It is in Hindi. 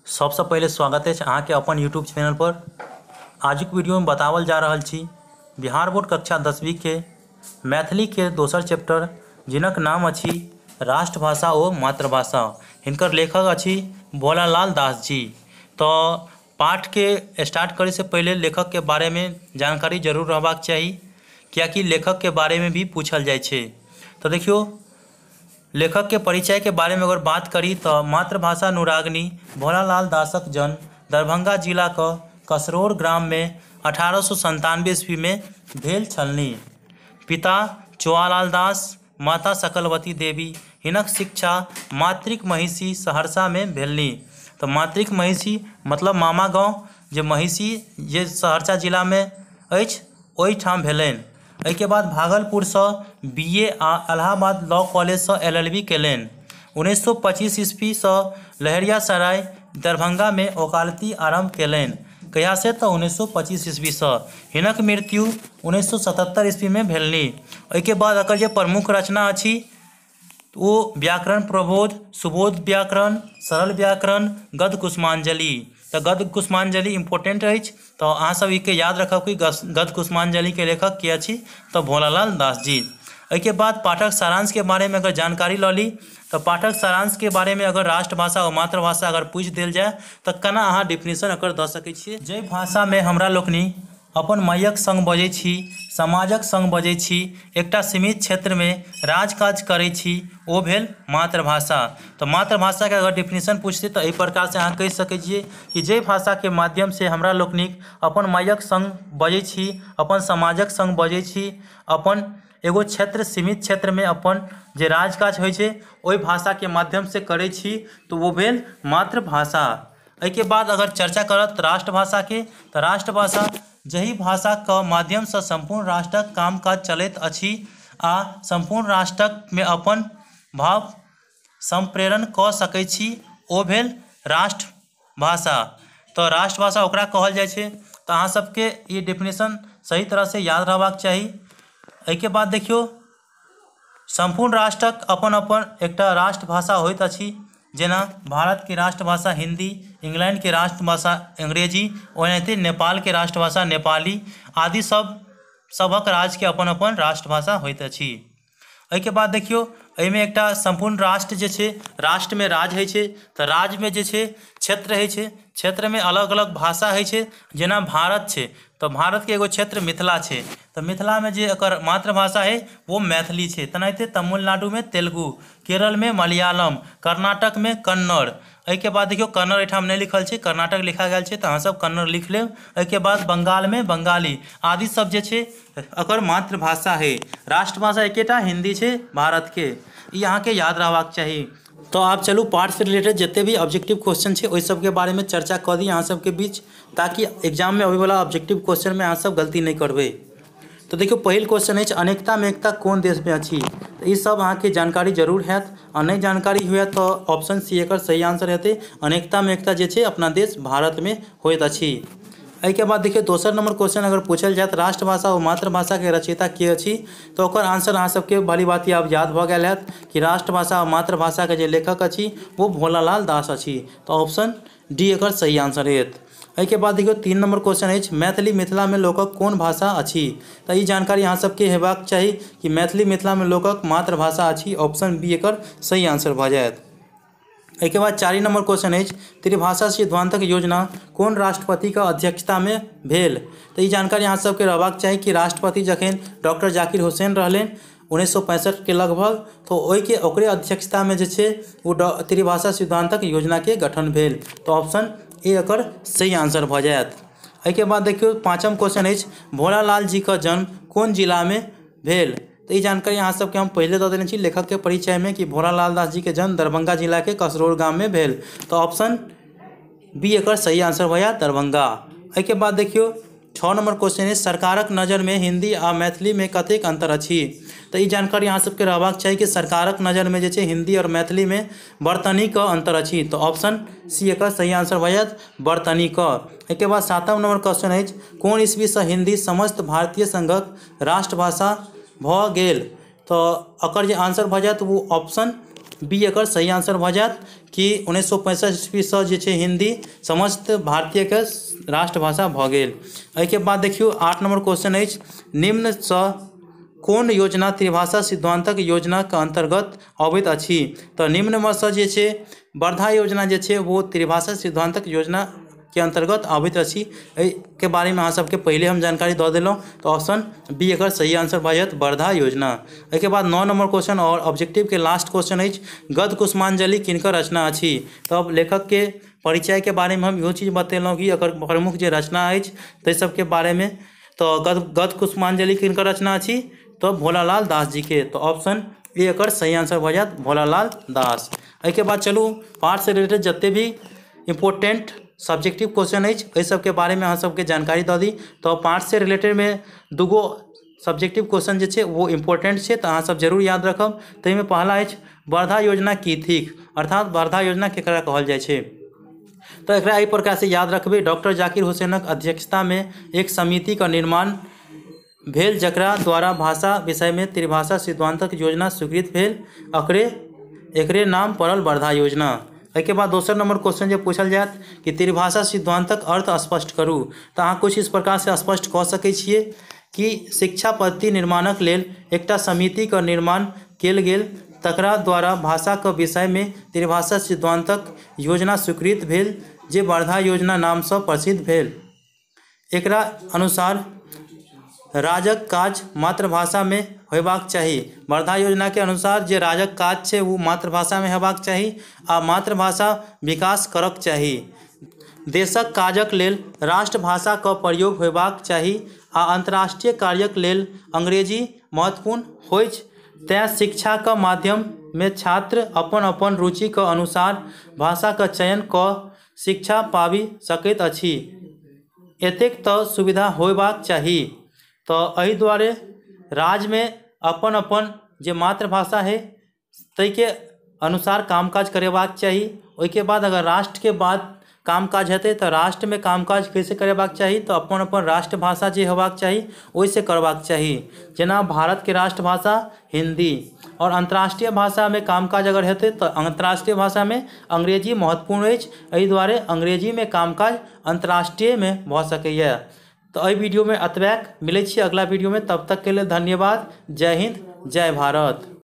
सबसे पहले स्वागत है अहाँ के अपन यूट्यूब चैनल पर। आज के वीडियो में बतावल जा रहा छी बिहार बोर्ड कक्षा 10वीं के मैथिली के दोसर चैप्टर जिनक नाम अछि राष्ट्रभाषा ओ मातृभाषा। हिनकर लेखक अछि भोलालाल दास जी। तो पाठ के स्टार्ट करे से पहले लेखक के बारे में जानकारी जरूर रहबाक चाहिए, कियाकि लेखक के बारे में भी पूछल जाए छे। तो देखियो, लेखक के परिचय के बारे में अगर बात करी तो मातृभाषा अनुरागिनी भोलालाल दासक जन्म दरभंगा जिला के कसरोर ग्राम में 1897 ईस्वी में भेल छलनी। पिता चुआलाल दास, माता सकलवती देवी। हिनक शिक्षा मातृक महिषी सहरसा में भेलनी। तो मातृक महिषी मतलब मामा गाँव जे महिषी जे सहरसा जिला में अछि ओहि ठाम भेलनि। एहिके बाद भागलपुर से BA आ इलाहाबाद लॉ कॉलेज से LLB केलनि। 1925 ईस्वी से लहरियासराय दरभंगा में वकालती आरंभ केलनि। कहिया से तो 1925 ईस्वी से। हिनक मृत्यु 1977 ईस्वी में भेलनी। एहिके बाद एकर जे प्रमुख रचना अछि वो व्याकरण प्रबोध, सुबोध व्याकरण, सरल व्याकरण, गद्य कुसुमांजलि। तो गद्य कुसुमांजलि इम्पोर्टेंट अछि, तो अहाँ सब इके याद रखब कि गद्य कुसुमांजलि के लेखक के अछि तो भोलालाल दास जी। एहिके बाद पाठक सारांश के बारे में अगर जानकारी ल ली तो पाठक सारांश के बारे में अगर राष्ट्रभाषा और मातृभाषा अगर पूछ देल जाए तो केना अहाँ डिफिनेशन एकर दऽ सकै छियै। जे भाषा में हमरा लोकनि अपन मायक संग बजै छी, समाजक संग बजै छी, एकटा सीमित क्षेत्र में राज काज करै छी, ओ भेल मातृभाषा। तो मातृभाषा के अगर डिफिनेशन पूछते तो एहि प्रकार से अहाँ कहि सकै छियै कि जे भाषा के माध्यम से हमरा लोकनिक अपन मायक संग बजै छी, अपन समाजक संग बजै छी, अपन एगो क्षेत्र सीमित क्षेत्र में अपन जे राज काज होइ छै ओहि भाषा के माध्यम से करै छी, तो वो भेल मातृभाषा। एहिके बाद अगर चर्चा करत राष्ट्रभाषा के, तो राष्ट्रभाषा जही भाषा के माध्यम से संपूर्ण राष्ट्रक काम काज चलैत अछि आ संपूर्ण राष्ट्रक में अपन भाव संप्रेरण कऽ सकै छी, ओ भेल राष्ट्रभाषा। तो राष्ट्रभाषा ओकरा कहल जाइ छै। तो अहाँ सबके ये डेफिनेशन सही तरह से याद रहबाक चाही। एहिके बाद देखियो, संपूर्ण राष्ट्रक अपन अपन एकटा राष्ट्रभाषा होइत अछि। जेना भारत के राष्ट्रभाषा हिंदी, इंग्लैंड के राष्ट्रभाषा अंग्रेजी, ओनाहिते नेपाल के राष्ट्रभाषा नेपाली आदि सबक राज्य के अपन अपन राष्ट्रभाषा होइत अछि। एहिके बाद देखियो, एहिमे एकटा संपूर्ण राष्ट्र जे छै, राष्ट्र में राज्य होइ छै, तो राज्य में जे छै क्षेत्र होइ छै, क्षेत्र में अलग अलग भाषा होइ छै। जेना भारत छै तो भारत के एगो क्षेत्र मिथिला छै, तो मिथिला में जे एकर मातृभाषा है वो मैथिली छै। तेनाहिते तमिलनाडु में तेलुगु, केरल में मलयालम, कर्नाटक में कन्नड़। एहिके बाद देखियो, कन्नड़ एठाम नहीं लिखल छै, कर्नाटक लिखा गेल छै, तो अहाँ सब कन्नड़ लिख लेब। एहिके बाद बंगाल में बंगाली आदि सब जे छै एकर मातृभाषा है। राष्ट्रभाषा एकेटा हिंदी छै भारत के, ई अहाँ के याद रहबाक चाही। तो आप चलू पाठ से रिलेटेड जितने भी ऑब्जेक्टिव क्वेश्चन है वही सब के बारे में चर्चा कर दी अहाँ सब के बीच, ताकि एग्जाम में अबै वाला ऑब्जेक्टिव क्वेश्चन में अहाँ सब गलती नहीं करबे। तो देखियो, पहिल क्वेश्चन है अनेकता में एकता कौन देश में अछि। तो ये सब अहाँ के जानकारी जरूर हैत, और नहीं जानकारी हुए तो ऑप्शन सी एकर सही आंसर हेतै। अनेकता में एकता जे छै अपना देश भारत में होइत अछि। एहिके बाद देखिए, दोसर नंबर क्वेश्चन अगर पूछल जाए राष्ट्रभाषा और मातृभाषा के रचयिता के अछि, तो ओकर आंसर अहाँ सबके भली भांति आब याद भऽ गेल हैत कि राष्ट्रभाषा और मातृभाषा के जे लेखक अछि वो भोलालाल दास अछि। तो ऑप्शन डी एकर सही आंसर हेत। एहिके बाद देखियो, 3 नंबर क्वेश्चन अछि मैथिली मिथिला में लोकक कोन भाषा अछि। तो ई जानकारी अहाँ सबके हेबाक चाही कि मैथिली मिथिला में लोकक मातृभाषा अछि। ऑप्शन बी एकर सही आंसर भऽ जायत। एहिके बाद 4 नंबर क्वेश्चन है त्रिभाषा सिद्धांतक योजना कौन राष्ट्रपति के अध्यक्षता में भेल। तो ये जानकारी अहाँ सबके रहबाक चाही कि राष्ट्रपति जखन डॉक्टर जाकिर हुसैन रहले 1965 के लगभग, तो ओकरे अध्यक्षता में जे छै वो त्रिभाषा सिद्धांतक योजना के गठन भेल। तो ऑप्शन ए एकर सही आंसर भऽ जायत। एहिके बाद देखियो, 5म क्वेश्चन है भोलालाल जी का जन्म कौन जिला में भेल। तो ये जानकारी अहाँ सबके हम पहले दऽ देने छी लेखक के परिचय में कि भोलालाल दास जी के जन्म दरभंगा जिला के कसरोर गाँव में भेल। तो ऑप्शन बी एकर सही आंसर भऽ जायत दरभंगा। एहिके बाद देखियो, 6 नंबर क्वेश्चन है सरकारक नज़र में हिंदी आ मैथिली में कतेक अंतर अछि। तो ये जानकारी अहाँ सबके रहबाक चाही कि सरकारक नज़र में जे छै हिंदी और मैथिली में बर्तनी का अंतर अछि। तो ऑप्शन सी एकर सही आंसर भऽ जायत बर्तनी का। एहिके बाद 7म नंबर क्वेश्चन है कोन ईस्वी से हिंदी समस्त भारतीय संघक राष्ट्रभाषा भऽ गेल। तो एकर जे आंसर भऽ जायत वो ऑप्शन बी एकर सही आंसर भऽ जायत कि 1965 ईस्वीसँ जे छै हिंदी समस्त भारतीयके राष्ट्रभाषा भऽ गेल। एहिके बाद देखियौ 8 नंबर क्वेश्चन अछि, निम्नसँ कोन योजना त्रिभाषा सिद्धांतक योजनाके अंतर्गत अबैत अछि? तऽ निम्नमे सँ जे छै वर्धा योजना जे छै वो त्रिभाषा सिद्धांतक योजना के अंतर्गत आबैत अछि। के बारे में अहाँ सबके पहले हम जानकारी दऽ देलहुँ, तो ऑप्शन बी एकर सही आंसर भऽ जायत वर्धा योजना। एहिके बाद 9 नंबर क्वेश्चन और ऑब्जेक्टिव के लास्ट क्वेश्चन अछि, गद्य कुसुमांजलि किनकर रचना अछि? तब लेखक के परिचय के बारे में हम इहो चीज बतेलहुँ कि एकर प्रमुख जे रचना अछि ताहि सबके बारे में। तो गद्य कुसुमांजलि किनकर रचना अछि? तो भोलालाल दास जी के। तो ऑप्शन ए एकर सही आंसर भऽ जायत भोलालाल दास। एहिके बाद चलू पाठ से रिलेटेड जते भी इम्पोर्टेंट सब्जेक्टिव क्वेश्चन अछि एहि सबके बारे में अहाँ सबके जानकारी दऽ दी। तो पाठ से रिलेटेड में दूगो सब्जेक्टिव क्वेश्चन जे छै वो इम्पोर्टेंट छै, तो अहाँ सब जरूर याद रखब। ताहिमे पहला अछि वर्धा योजना की थिक, अर्थात वर्धा योजना केकरा कहल जाइ छै? तो एकरा एहि प्रकार से याद रखबै, डॉक्टर जाकिर हुसैनक अध्यक्षता में एक समिति का निर्माण भेल जकरा द्वारा भाषा विषय में त्रिभाषा सिद्धांतक योजना स्वीकृत भेल, एकरे नाम पड़ल वर्धा योजना। एहिके बाद दोसर नंबर क्वेश्चन जे पूछल जायत कि त्रिभाषा सिद्धांतक अर्थ स्पष्ट करू, तो अहाँ कुछ इस प्रकार से स्पष्ट कऽ सकै छियै कि शिक्षा पद्धति निर्माणक लेल एकटा समिति का निर्माण कयल गेल, तकरा द्वारा भाषा के विषय में त्रिभाषा सिद्धांतक योजना स्वीकृत भेल जे वर्धा योजना नाम से प्रसिद्ध भेल। एकरा अनुसार राजक काज मातृभाषा में होयबाक चाही। वर्धा योजना के अनुसार जे राजक काज छै वो मातृभाषा में हेबाक चाही आ मातृभाषा विकास करक चाही। देशक काजक लेल राष्ट्रभाषा का प्रयोग होयबाक चाही आ अंतर्राष्ट्रीय कार्यक लेल अंग्रेजी महत्वपूर्ण होइछ। तें शिक्षा के माध्यम में छात्र अपन अपन रुचि के अनुसार भाषा का चयन कऽ शिक्षा पाबि सकैत अछि, एतेक तऽ सुविधा होयबाक चाही। तो एहि दुआरे राज्य में अपन अपन जे मातृभाषा है ताहि के अनुसार कामकाज करेबाक चाही। ओहिके बाद अगर राष्ट्र के बाद कामकाज हेतै तो राष्ट्र में कामकाज कैसे करेबाक चाही, तो अपन अपन राष्ट्रभाषा जे हेबाक चाही ओहिसे करबाक चाही। जेना भारत के राष्ट्रभाषा हिंदी और अंतर्राष्ट्रीय भाषा में कामकाज अगर हेतै तो अंतर्राष्ट्रीय भाषा में अंग्रेजी महत्वपूर्ण अछि, एहि दुआरे अंग्रेजी में कामकाज अंतर्राष्ट्रीय में भऽ सकैए। तो एहि वीडियो में एतबेक, मिलै छी अगला वीडियो में, तब तक के लिए धन्यवाद। जय हिंद, जय भारत।